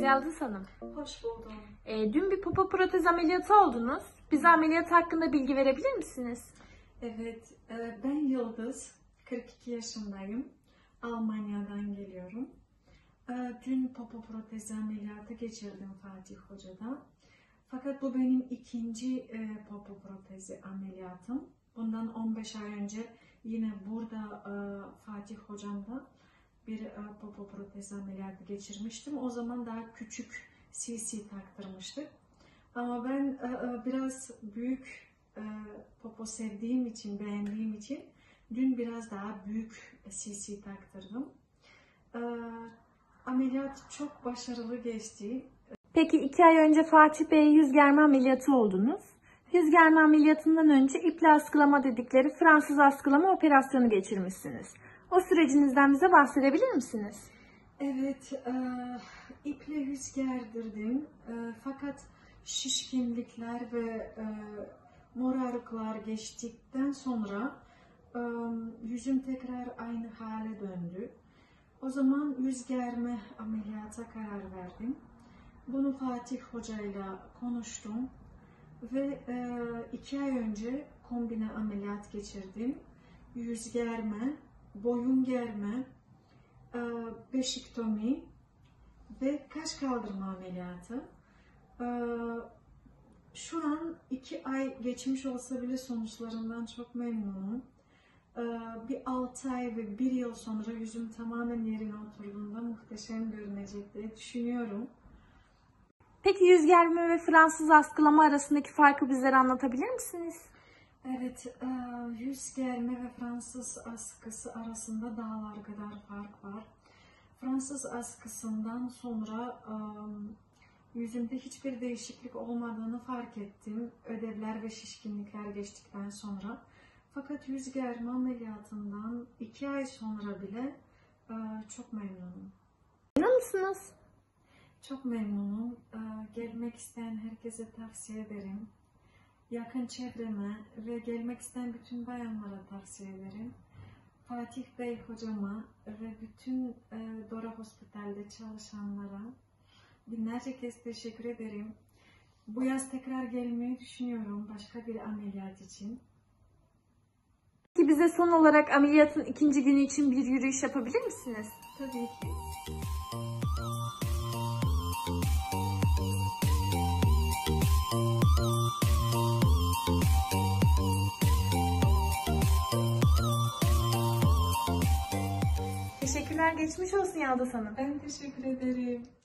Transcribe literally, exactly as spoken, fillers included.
Yaldız Hanım. Hoş buldum. E, dün bir popo protez ameliyatı oldunuz. Bize ameliyat hakkında bilgi verebilir misiniz? Evet, ben Yıldız, kırk iki yaşındayım. Almanya'dan geliyorum. Dün popo protezi ameliyatı geçirdim Fatih Hoca'da. Fakat bu benim ikinci popo protezi ameliyatım. Bundan on beş ay önce yine burada Fatih Hocam'da bir popo protezi ameliyatı geçirmiştim. O zaman daha küçük C C taktırmıştık. Ama ben biraz büyük popo sevdiğim için, beğendiğim için dün biraz daha büyük C C taktırdım. Ameliyat çok başarılı geçti. Peki iki ay önce Fatih Bey'e yüz germe ameliyatı oldunuz. Yüz germe ameliyatından önce iple askılama dedikleri Fransız askılama operasyonu geçirmişsiniz. O sürecinizden bize bahsedebilir misiniz? Evet, e, iple yüz gerdirdim. E, fakat şişkinlikler ve e, morarıklar geçtikten sonra e, yüzüm tekrar aynı hale döndü. O zaman yüz germe ameliyata karar verdim. Bunu Fatih Hoca ile konuştum ve e, iki ay önce kombine ameliyat geçirdim. Yüz germe, boyun germe, beşiktomi ve kaş kaldırma ameliyatı. Şu an iki ay geçmiş olsa bile sonuçlarından çok memnunum. Bir altı ay ve bir yıl sonra yüzüm tamamen yerine oturduğunda muhteşem görünecek diye düşünüyorum. Peki yüz germe ve Fransız askılama arasındaki farkı bizlere anlatabilir misiniz? Evet, yüz germe ve Fransız askısı arasında dağlar kadar fark var. Fransız askısından sonra yüzümde hiçbir değişiklik olmadığını fark ettim. Ödevler ve şişkinlikler geçtikten sonra. Fakat yüz germe ameliyatından iki ay sonra bile çok memnunum. Memnun musunuz? Çok memnunum. Gelmek isteyen herkese tavsiye ederim. Yakın çevreme ve gelmek isteyen bütün bayanlara tavsiye ederim. Fatih Bey hocama ve bütün Dora Hospital'de çalışanlara binlerce kez teşekkür ederim. Bu yaz tekrar gelmeyi düşünüyorum başka bir ameliyat için. Peki bize son olarak ameliyatın ikinci günü için bir yürüyüş yapabilir misiniz? Tabii ki. Teşekkürler, geçmiş olsun Yaldız Hanım. Ben teşekkür ederim.